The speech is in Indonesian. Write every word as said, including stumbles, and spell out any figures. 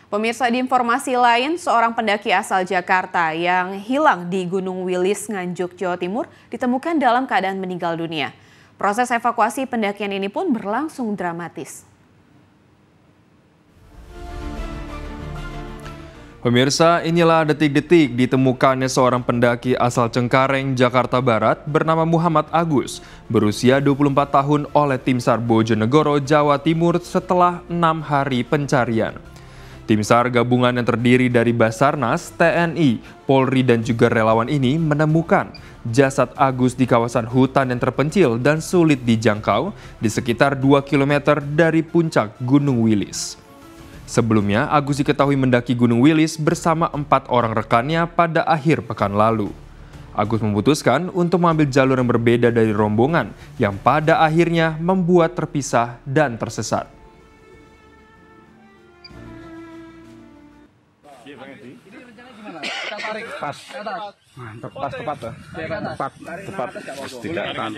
Pemirsa, di informasi lain, seorang pendaki asal Jakarta yang hilang di Gunung Wilis, Nganjuk, Jawa Timur ditemukan dalam keadaan meninggal dunia. Proses evakuasi pendakian ini pun berlangsung dramatis. Pemirsa, inilah detik-detik ditemukannya seorang pendaki asal Cengkareng, Jakarta Barat bernama Muhammad Agus, berusia dua puluh empat tahun oleh Tim SAR Bojonegoro, Jawa Timur setelah enam hari pencarian. Tim SAR gabungan yang terdiri dari Basarnas, T N I, Polri dan juga relawan ini menemukan jasad Agus di kawasan hutan yang terpencil dan sulit dijangkau di sekitar dua kilometer dari puncak Gunung Wilis. Sebelumnya, Agus diketahui mendaki Gunung Wilis bersama empat orang rekannya pada akhir pekan lalu. Agus memutuskan untuk mengambil jalur yang berbeda dari rombongan yang pada akhirnya membuat terpisah dan tersesat. Ini rencana gimana? Kita tarik pas. Mantap, pas tepat tuh. Tepat, tepat.